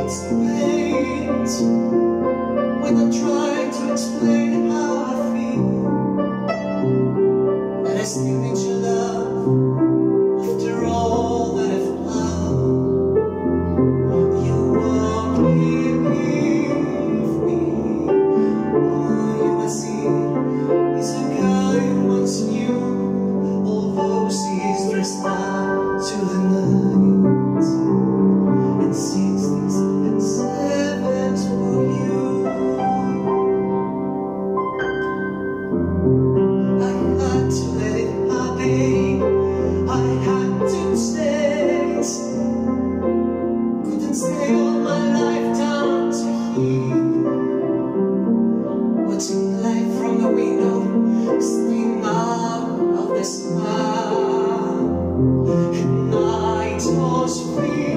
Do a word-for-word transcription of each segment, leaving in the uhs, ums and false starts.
when I try to explain how I feel, that I still need your love after all that I've done. You won't leave me. All you must see is a guy who once knew all those he's dressed up to the night and sixties and sevens for you. I had to let it happen. I had to stay. Couldn't stay all my life down to here, watching life from the window steam out of the sky. And night was free,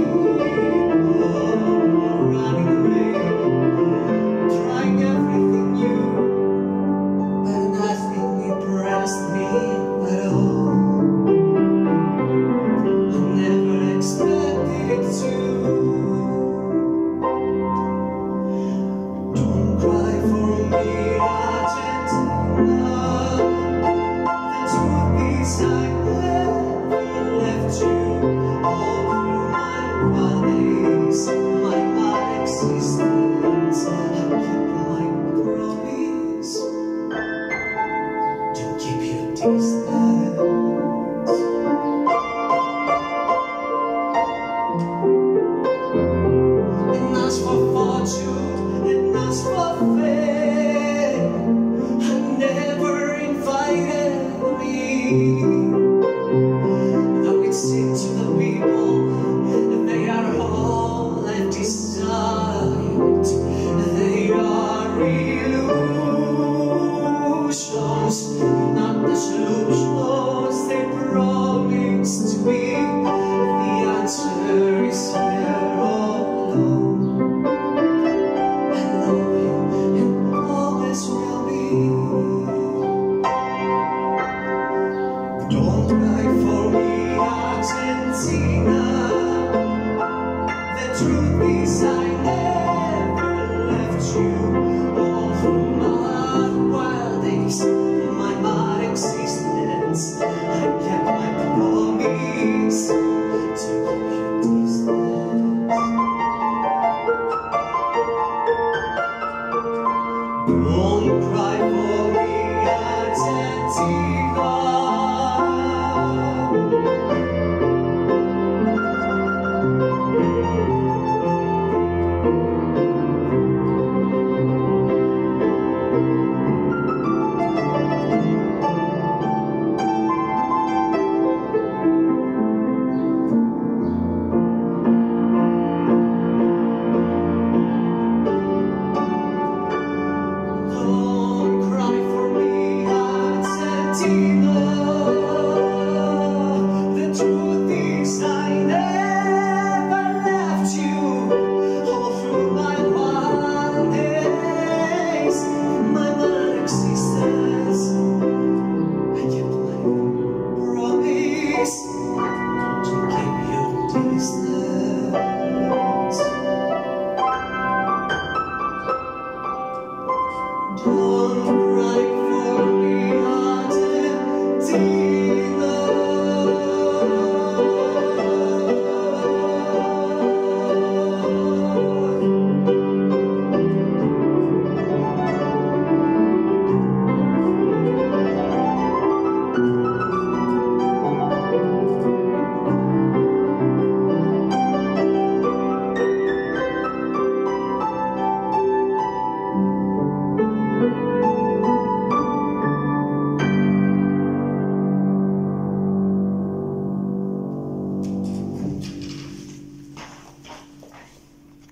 running away, trying everything new, but nothing impressed me at all. I never expected it to. Don't cry for me, Argentina. The truth is I never left you. All through my wild days, my bad existence, I kept my promise to keep you distant. And as for fortune, and as for fame, I never invited me. Though it seems to the people that they are all I've desired, they are illusions, not the solutions they promise to be. The answer is here all along. I love you and always will be. Don't cry for me, Argentina. The truth is I never left you. All through my wild days, my bad existence,